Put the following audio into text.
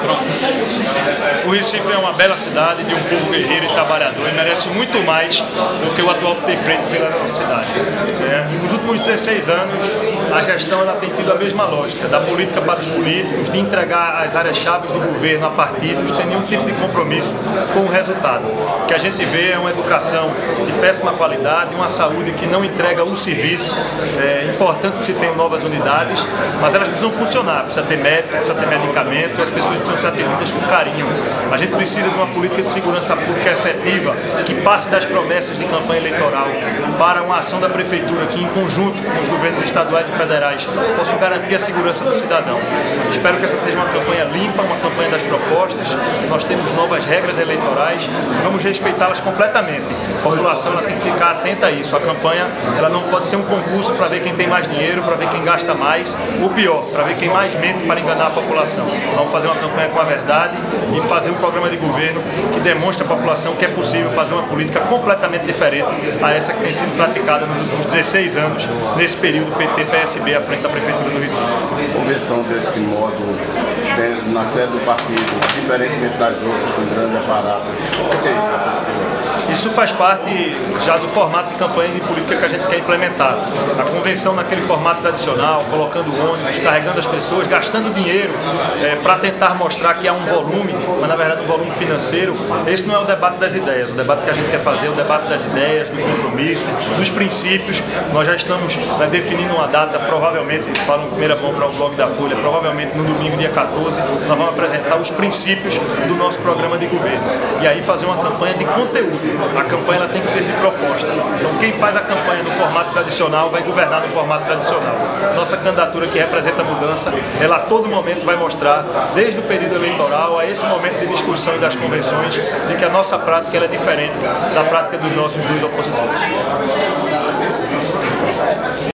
O Recife é uma bela cidade de um povo guerreiro e trabalhador e merece muito mais do que o atual que tem feito pela nossa cidade. Nos últimos 16 anos, a gestão ela tem tido a mesma lógica, da política para os políticos, de entregar as áreas-chave do governo a partidos sem nenhum tipo de compromisso com o resultado. O que a gente vê é uma educação de péssima qualidade, uma saúde que não entrega o serviço. É importante que se tenham novas unidades, mas elas precisam funcionar, precisa ter médico, precisa ter medicamento, as pessoas precisam ser atendidas com carinho. A gente precisa de uma política de segurança pública efetiva, que passe das promessas de campanha eleitoral para uma ação da Prefeitura que, em conjunto com os governos estaduais e federais, possam garantir a segurança do cidadão. Espero que essa seja uma campanha limpa, uma campanha das propostas. Nós temos novas regras eleitorais, vamos respeitá-las completamente. A população ela tem que ficar atenta a isso. A campanha ela não pode ser um concurso para ver quem tem mais dinheiro, para ver quem gasta mais, ou pior, para ver quem mais mente para enganar a população. Vamos fazer uma campanha com a verdade e fazer um programa de governo que demonstre à população que é possível fazer uma política completamente diferente a essa que tem sido praticada nos últimos 16 anos, nesse período PT-PSB à frente da Prefeitura do Recife. Convenção desse modo, na sede do partido, diferentemente das outras, com grande aparato, o que é isso? Isso faz parte já do formato de campanha de política que a gente quer implementar. A convenção naquele formato tradicional, colocando ônibus, carregando as pessoas, gastando dinheiro para tentar mostrar que há um volume, mas na verdade um volume financeiro. Esse não é o debate das ideias. O debate que a gente quer fazer é o debate das ideias, do compromisso, dos princípios. Nós já estamos definindo uma data, provavelmente, falo em primeira mão para o blog da Folha, provavelmente no domingo, dia 14, nós vamos apresentar os princípios do nosso programa de governo. E aí fazer uma campanha de conteúdo. A campanha ela tem que ser de proposta. Então quem faz a campanha no formato tradicional vai governar no formato tradicional. Nossa candidatura que representa a mudança, ela a todo momento vai mostrar, desde o período eleitoral a esse momento de discussão e das convenções, de que a nossa prática ela é diferente da prática dos nossos dois opositores.